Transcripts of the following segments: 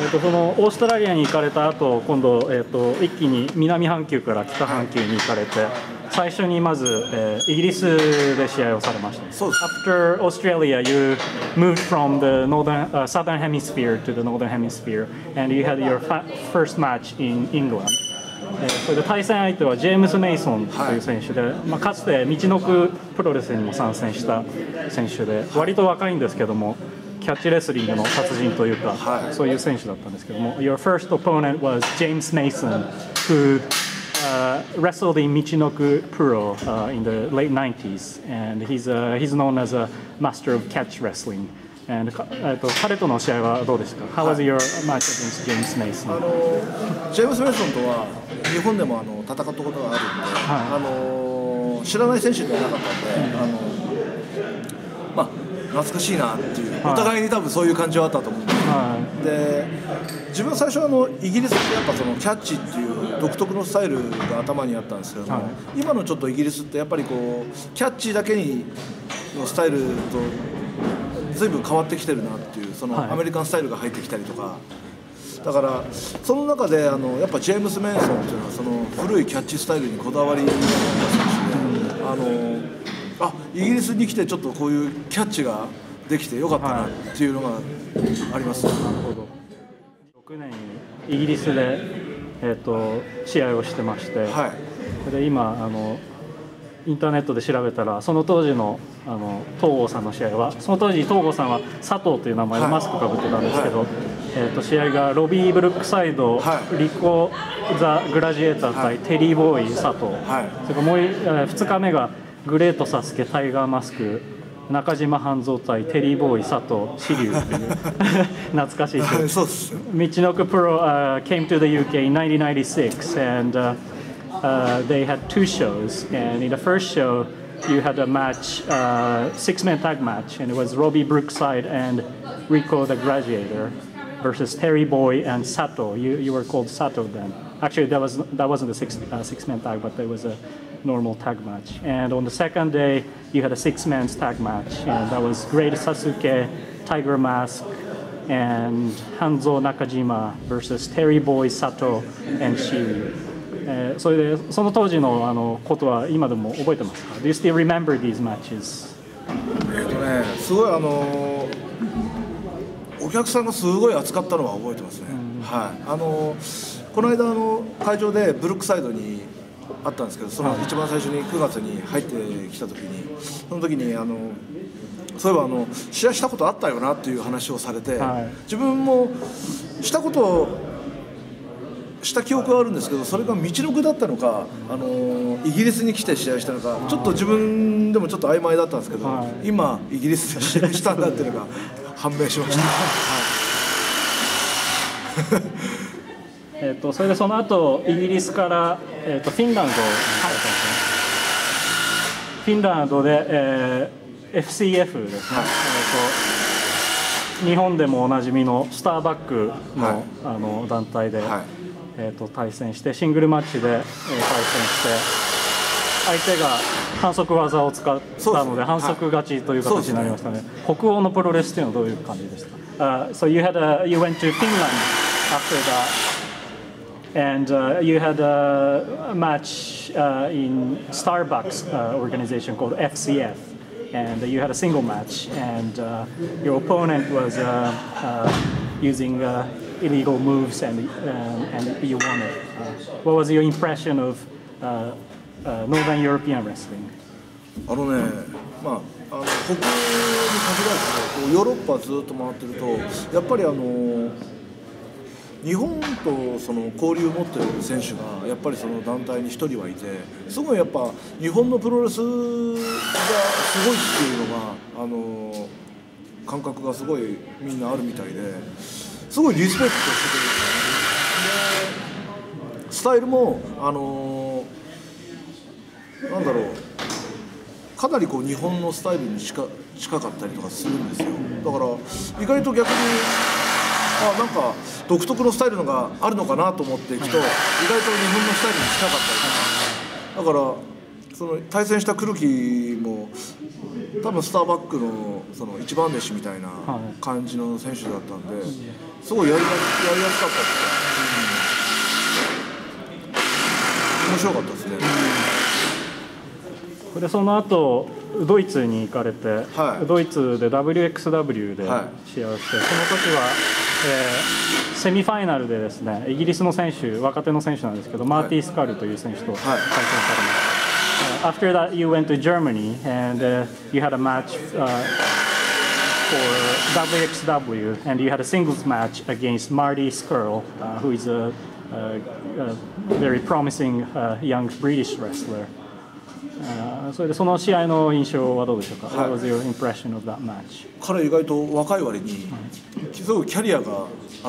そのオーストラリアに行かれた後、今度、一気に南半球から北半球に行かれて、最初にまず、イギリスで試合をされました。 そうです。 After Australia, you moved from the southern hemisphere to the northern hemisphere, and you had your first match in England. それで対戦相手はジェームス・メイソンという選手で、かつてみちのくプロレスにも参戦した選手で、割と若いんですけども、キャッチレスリングの達人というか、そういう選手だったんですけども、Your first opponent was James Mason, who wrestled in Michinoku Pro in the late 90s, and he's known as a master of catch wrestling. And 彼との試合はどうですか？ How was your match against James Mason? ジェームス・メイソンとは日本でも戦ったことがあるんで、知らない選手ではなかったんで、懐かしいなっていう、お互いに多分そういう感じはあったと思うんです、で自分は最初イギリスってやっぱそのキャッチっていう独特のスタイルが頭にあったんですけども、今のちょっとイギリスってやっぱりこうキャッチだけのスタイルと随分変わってきてるなっていう、そのアメリカンスタイルが入ってきたりとか、だからその中でやっぱジェームス・メイソンっていうのはその古いキャッチスタイルにこだわりを持った選手で、イギリスに来てちょっとこういうキャッチができてよかったなっていうのがあります。 なるほど。6年イギリスで、試合をしてまして、で今インターネットで調べたら、その当時の東郷さんの試合は、その当時東郷さんは佐藤という名前でマスクかぶってたんですけど、試合がロビー・ブルックサイド、リコ・ザ・グラジエーター対テリー・ボーイ佐藤、それからもう2日目がグレート・サスケ、タイガー・マスク、中島半蔵対テリー・ボーイ佐藤、シリュウという懐かしい試合。 そうです。 Michinoku Pro came to the UK in 1996, and they had two shows, and in the first show you had a match, six-man tag match, and it was Robbie Brookside and Rico the Gladiator versus Terry Boy and Sato. You were called Sato then. Actually, that wasn't a six-man tag, but it was a normal tag match. And on the second day, you had a six-man tag match, and that was Great Sasuke, Tiger Mask, and Hanzo Nakajima versus Terry Boy, Sato, and Shiryu. それでその当時のことは今でも覚えてますか？ Do you still remember these matches? すごいお客さんがすごい熱かったのは覚えてますね。この間会場でブルックサイドにあったんですけど、その一番最初に9月に入ってきた時に、その時にそういえば試合したことあったよなっていう話をされて、自分もした記憶はあるんですけど、それがみちのくだったのか、イギリスに来て試合したのか、ちょっと自分でもちょっと曖昧だったんですけど、今イギリスで試合したんだっていうのが判明しました。 それでその後イギリスから、フィンランドに行かれたんですね。フィンランドで、FCF ですね。日本でもおなじみのスターバックの、団体で、対戦してシングルマッチで、対戦して相手が反則技を使ったので反則勝ちという形になりましたね。北欧のプロレスというのはどういう感じでしたか？So you went to Finland after that, and you had a match in Starbucks organization called FCF, and you had a single match, and your opponent was using illegal moves, and you won it. What was your impression of Northern European wrestling? 北欧に限らずヨーロッパずっと回ってると、やっぱり日本とその交流を持ってる選手がやっぱりその団体に1人はいて、すごいやっぱ日本のプロレスがすごいっていうのが感覚がすごいみんなあるみたいで、すごいリスペクトしてくれるんですよね。スタイルもなんだろう、かなりこう日本のスタイルに近かったりとかするんですよ。だから意外と逆になんか独特のスタイルのがあるのかなと思っていくと、意外と日本のスタイルに近かったりとか、だからその対戦したクルキも多分スターバックのその一番弟子みたいな感じの選手だったんで、すごいやりやすかったですね。面白かったですね。 でその後ドイツに行かれて、 はい、 ドイツで WXW で試合をして、その時は、セミファイナルでですね、イギリスの選手、若手の選手なんですけど、マーティー・スカルという選手と対戦されました。After that, you went to Germany and you had a match for WXW, and you had a singles match against Marty Scurll, who is a very promising young British wrestler. それでその試合の印象はどうでしょうか。What was your impression of that match? 彼意外と若い割にすごいキャリアがあって、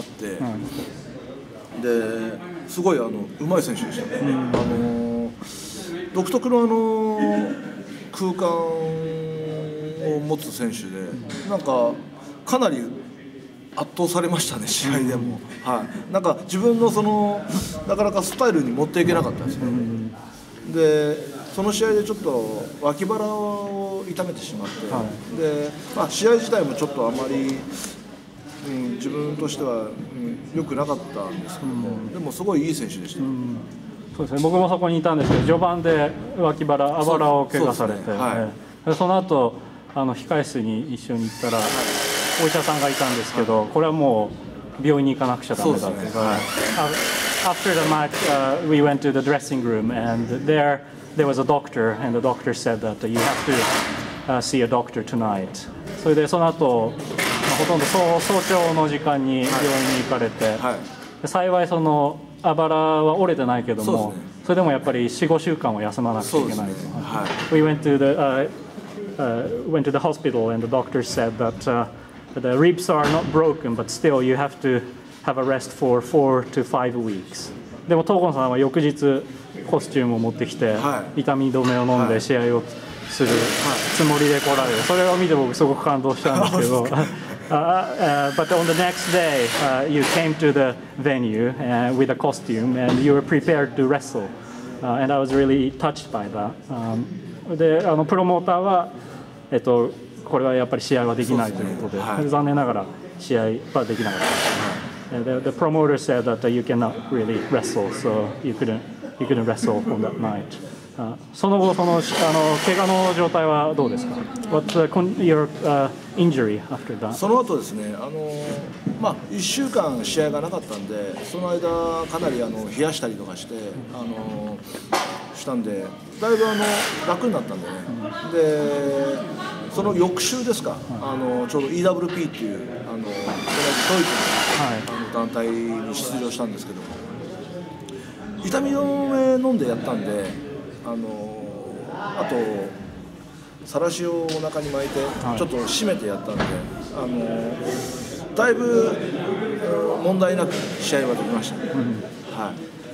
ですごい上手い選手でしたね。独特の空間を持つ選手で、なんかかなり圧倒されましたね、試合でも。はい、なんか自分のなかなかスタイルに持っていけなかったですね。でその試合でちょっと脇腹を痛めてしまって、で試合自体もちょっとあまり、自分としては、良くなかったんですけども、でもすごいいい選手でした。 そうですね、僕もそこにいたんですけど、序盤で脇腹、あばらを怪我されて、その後控え室に一緒に行ったら、お医者さんがいたんですけど、これはもう病院に行かなくちゃダメだって。After the match, we went to the dressing room, and there was a doctor, and the doctor said that you have to see a doctor tonight. それでその後、ほとんど早朝の時間に病院に行かれて、幸いあばらは折れてないけども、それでもやっぱり4、5週間は休まなくちゃいけない。We went to the hospital, and the doctor said that the ribs are not broken, but still you have to have a rest for 4 to 5 weeks. でも東郷さんは翌日コスチュームを持ってきて、痛み止めを飲んで試合をするつもりで来られる。それを見て僕すごく感動したんですけど。But on the next day, you came to the venue with a costume, and you were prepared to wrestle, and I was really touched by that. でプロモーターは、これはやっぱり試合はできないということで、残念ながら試合はできなかった。The promoter said that you cannot really wrestle, so you couldn't wrestle on that night. その後怪我の状態はどうですか。What's your injury after that? その後ですね、1週間試合がなかったんで、その間かなり冷やしたりとかしてしたんで、だいぶ楽になったんでね。でその翌週ですか、ちょうど EWP っていう同じドイツの団体に出場したんですけども、痛み止め飲んでやったんで。あとさらしをお腹に巻いてちょっと締めてやったんで、だいぶ問題なく試合はできましたね。